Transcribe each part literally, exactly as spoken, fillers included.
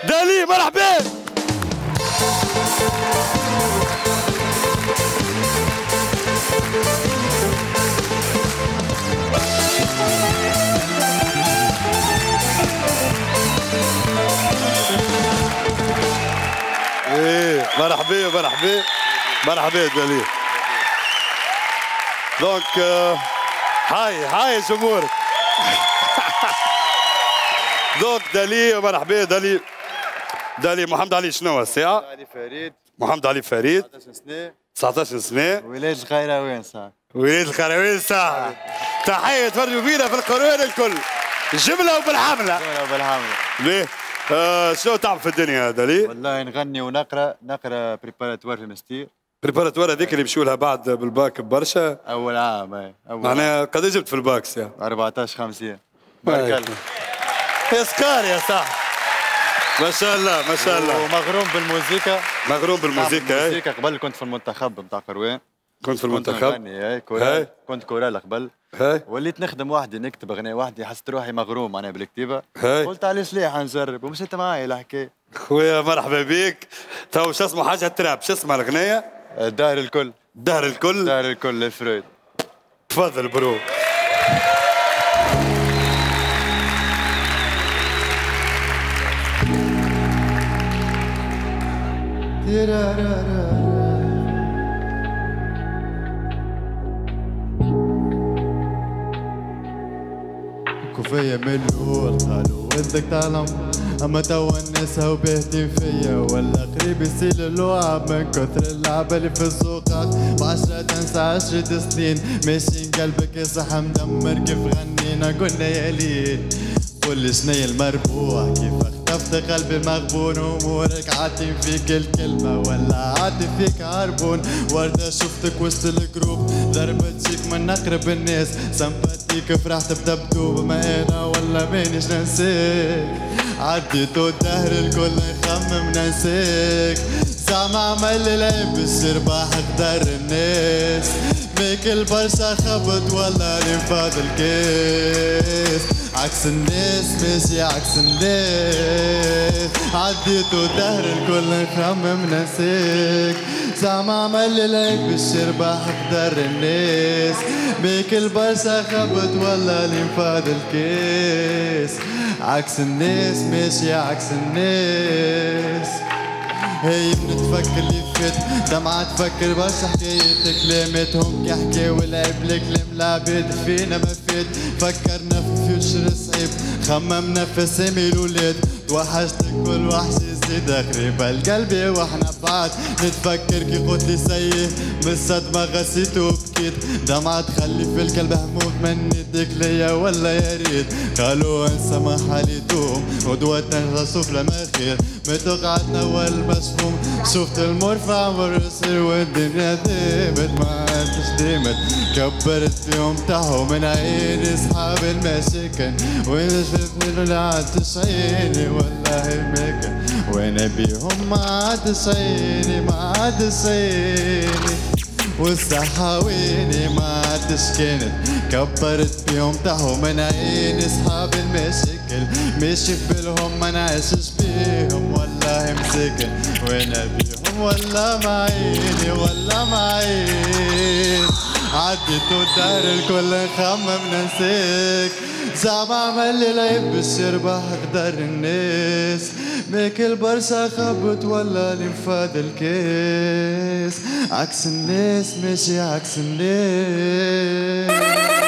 دالي مرحبا. ايه مرحبا مرحبا مرحبا دالي. دونك هاي هاي جمهورك. دونك دالي مرحبا دالي. دالي محمد علي شنو الساعة؟ محمد علي فريد. محمد علي فريد. تسعطاش سنة. تسعطاش سنة. ولاد القيروان صاحبي. ولاد القيروان صاحبي. تحية تفرجوا فينا في القرآن الكل. جملة وبالحملة. جملة وبالحملة. ليه؟ آه شنو تعمل في الدنيا دالي؟ والله نغني ونقرا، نقرا بريباراتوار في المستير. بريباراتوار هذيك اللي يمشوا لها بعد بالباك برشا. أول عام أي. أول معناها قد جبت في الباك ساعة؟ أربعطاش خمسين. بارك الله. يا سكار يا صاحبي. ما شاء الله ما شاء الله. ومغروم بالموسيقى. مغروم بالموسيقى. الموسيقى قبل كنت في المنتخب نتاع قروان. كنت في المنتخب. كنت نغني كورال. كنت كورال قبل. هاي. وليت نخدم وحدي نكتب اغنيه وحدي، حسيت روحي مغروم معناها بالكتيبه. هاي. قلت علاش ليه حنجرب ومشيت معايا الحكايه. خويا مرحبا بك. تو شو اسمه حاجه تراب، شو اسمها الاغنيه؟ دار الكل. دار الكل. دار الكل لفرويد. تفضل برو. كوفية من الأول قالوا ودك تعلم، أما توا الناس هاو باهتين فيا، ولا قريب يصير اللعب من كثر اللعبة اللي في الزقاق. بعشرة تنسى عشرة سنين ماشيين قلبك يصح مدمر، كيف غنينا قلنا يا ليل قولي شنيا المربوع، كيف اختفت قلبي مغبون، امورك عاتم فيك الكلمة ولا عاتم فيك عربون. وردة شفتك وسط الجروب ضربت شيك من اقرب الناس، سمباتيك فرحت بدبدوب، ما انا ولا مانيش ننساك. عديت الدهر الكل نخمم ننساك، زعما عمل العيب بالشرباح قدر الناس، ماكل برشا خبط ولا اللي فاضل كاس، عكس الناس ماشي عكس الناس. عديت الدهر الكل نخمم ننساك، زعما عمل العيب بالشرباح قدر الناس، ماكل برشا خبط ولا اللي فاضل كاس، عكس الناس ماشي عكس الناس. هي بنتفكر اللي فات دمعة تفكر برشا حكايات كلاماتهم كي حكاو العيب الكلام العباد فينا ما فات. فكرنا في فيوتشر صعيب خممنا في اسامي الولاد، توحشتك كل وحش يزيد قريب القلبي واحنا بعاد. نتفكر كي قلت لي سيه من الصدمة غسيت وبكيت، دمعة تخلي في القلب هموم من يديك ليا ولا يا ريت. قالوا انسى ما حالي دوم ودوتنا نشوف لما خير، ما تقعدنا والمسموم شفت المرفع والرسل والدنيا ديمت ما عادش ديمت. كبرت فيهم تاهو من عيني اصحاب المشاكل، وين شفت اللي عادش عيني والله ما كان، وانا بيهم ما عادش عيني ما عادش عيني، والصحة ويني ما عادش كانت. كبرت بيهم تاهو من عيني اصحاب المشاكل، ماشي ببالهم ما نعيشش بيهم والله مساكن، وانا بيهم ولا معيني ولا معين. عديت الدار الكل نخمم ننساك، زعما عمل العيب بالشرباح قدر الناس، ماكل برشا خبط ولا اللي فاد الكاس، عكس الناس ماشي عكس الناس.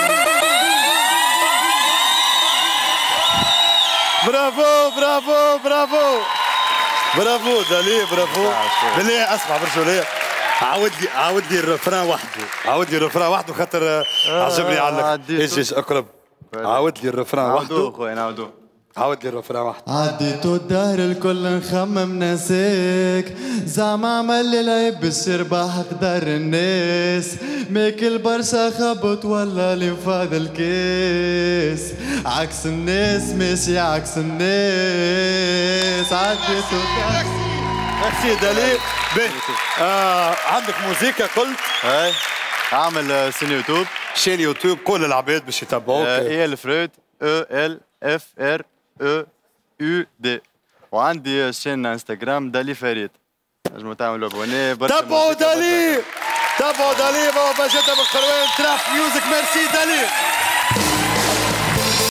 برافو برافو برافو برافو دالي برافو. بالله اسمع برشا ليه عاود لي عاود لي الرفران وحده، عاود لي الرفران وحده خاطر عجبني علق. ايش اقرب عاود لي الرفران وحده. نعاودوه خويا نعاودوه. عاود لي الرفران وحده. عديت الدهر الكل نخمم ننساك، زعما عمل العيب بالشرباح قدر الناس، ماكل برشا خبط ولا اللي فاض الكاس، عكس الناس ماشي عكس الناس. عديت الدهر. ميرسي دالي. آه عندك موسيقى قلت؟ اي عامل سين يوتيوب. شين يوتيوب كل العباد باش يتبعوك. اي ال فرويد او ال اف ار او يو دي. وعندي شين انستغرام دالي فريد، نجموا تعملوا ابوني. تابعوا دالي، تابعوا دالي بابا جدة بالقروان تراب ميوزك. ميرسي دالي.